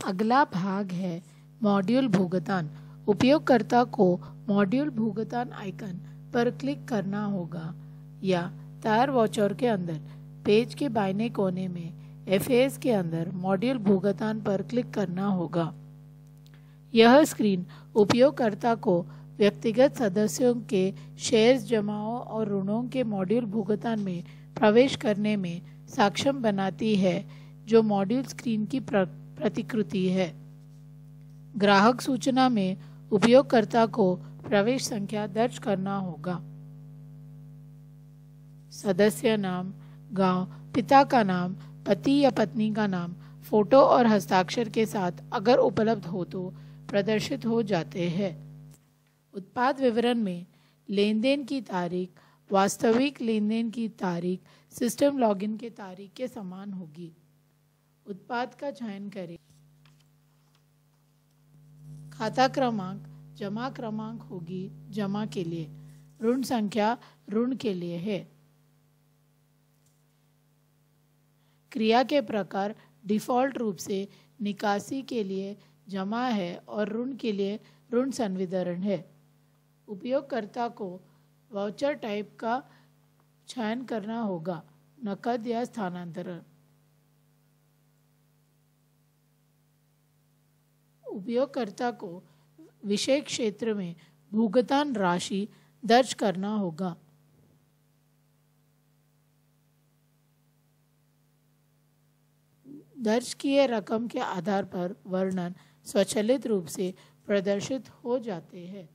अगला भाग है मॉड्यूल भुगतान। उपयोगकर्ता को मॉड्यूल भुगतान आइकन पर क्लिक करना होगा या टायर वाउचर के अंदर पेज के बाईं कोने में FAS के अंदर मॉड्यूल भुगतान पर क्लिक करना होगा। यह स्क्रीन उपयोगकर्ता को व्यक्तिगत सदस्यों के शेयर्स जमाओं और ऋणों के मॉड्यूल भुगतान में प्रवेश करने में सक्षम बनाती है, जो मॉड्यूल स्क्रीन की प्रतिकृति है। ग्राहक सूचना में उपयोगकर्ता को प्रवेश संख्या दर्ज करना होगा। सदस्य नाम, गांव, पिता का नाम, पति या पत्नी का नाम फोटो और हस्ताक्षर के साथ अगर उपलब्ध हो तो प्रदर्शित हो जाते हैं। उत्पाद विवरण में लेन देन की तारीख, वास्तविक लेन देन की तारीख सिस्टम लॉगिन के तारीख के समान होगी। उत्पाद का चयन करें। खाता क्रमांक जमा क्रमांक होगी जमा के लिए, ऋण संख्या ऋण के लिए है। क्रिया के प्रकार डिफ़ॉल्ट रूप से निकासी के लिए जमा है और ऋण के लिए ऋण संवितरण है। उपयोगकर्ता को वाउचर टाइप का चयन करना होगा, नकद या स्थानांतरण। उपयोगकर्ता को विषय क्षेत्र में भुगतान राशि दर्ज करना होगा। दर्ज किए रकम के आधार पर वर्णन स्वचालित रूप से प्रदर्शित हो जाते हैं।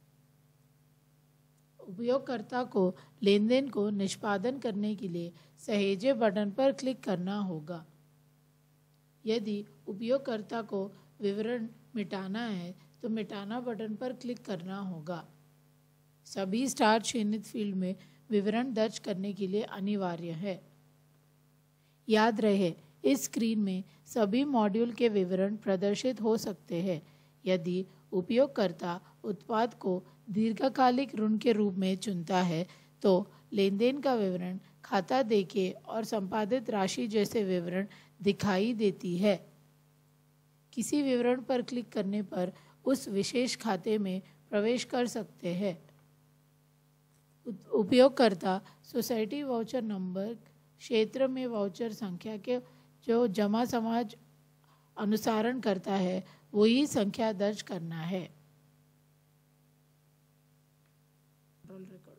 उपयोगकर्ता को लेनदेन को निष्पादन करने के लिए सहेजे बटन पर क्लिक करना होगा। यदि उपयोगकर्ता को विवरण मिटाना है तो मिटाना बटन पर क्लिक करना होगा। सभी स्टार चयनित फील्ड में विवरण दर्ज करने के लिए अनिवार्य है। याद रहे, इस स्क्रीन में सभी मॉड्यूल के विवरण प्रदर्शित हो सकते हैं। यदि उपयोगकर्ता उत्पाद को दीर्घकालिक ऋण के रूप में चुनता है तो लेनदेन का विवरण, खाता देखे और संपादित राशि जैसे विवरण दिखाई देती है। किसी विवरण पर क्लिक करने पर उस विशेष खाते में प्रवेश कर सकते हैं। उपयोगकर्ता सोसाइटी वाउचर नंबर क्षेत्र में वाउचर संख्या के जो जमा समाज अनुसरण करता है वही संख्या दर्ज करना है।